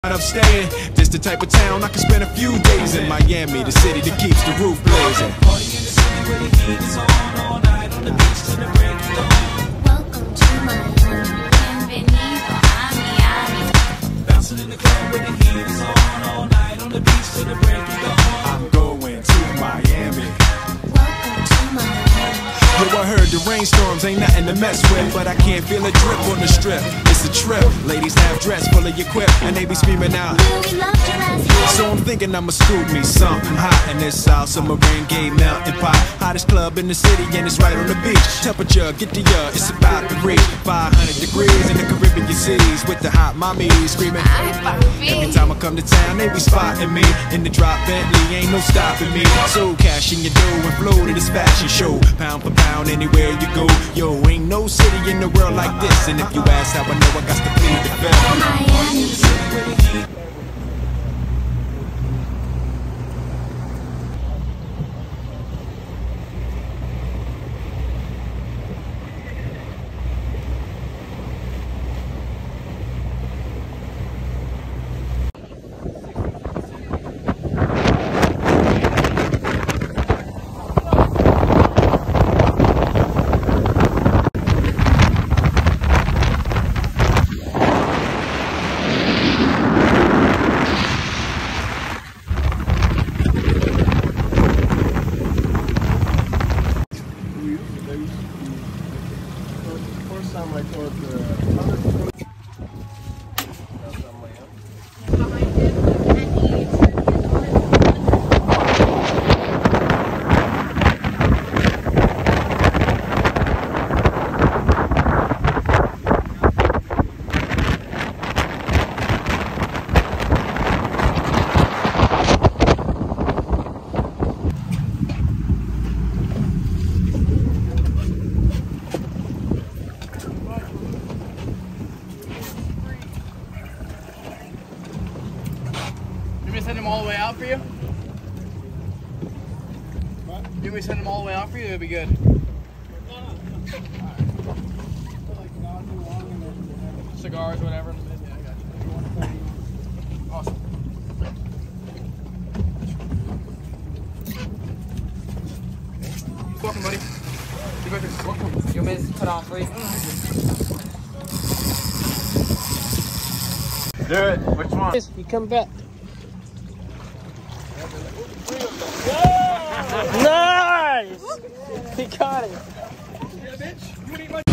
Upstaying, this the type of town I can spend a few days in. Miami, the city that keeps the roof blazing. Party in the city where the heat is on all night on the beach till the break of dawn. Welcome to Miami, bienvenido a Miami. Bouncing in the club where the heat is on all night on the beach till the break of dawn. I'm going to Miami. Welcome to Miami. Yo, I heard the rainstorms ain't nothing to mess with, but I can't feel a drip on the strip. It's a trip. Ladies half dressed, full of your quip, and they be screaming out. We love your ass here. So I'm thinking I'ma scoop me something hot in this South Submarine Gay Mountain Pot. Hottest club in the city and it's right on the beach. Temperature, get the it's about to reach 500 degrees in the Caribbean seas with the hot mommies screaming. Every time I come to town, they be spotting me in the drop Bentley, ain't no stopping me. So cash in your dough and flow to this fashion show, pound for pound anywhere you go. Yo, ain't no city in the world like this, and if you ask how I know, I got to plead the fifth. Miami. First time I thought the You want me to send them all the way out for you? What? You want me to send them all the way out for you? It'll be good. Cigars, whatever. Yeah, I got you. Awesome. Welcome, buddy. Welcome. You want me to put on for you? Do it. Which one? You come back. Nice! He caught it. Yeah, bitch. You wanna eat my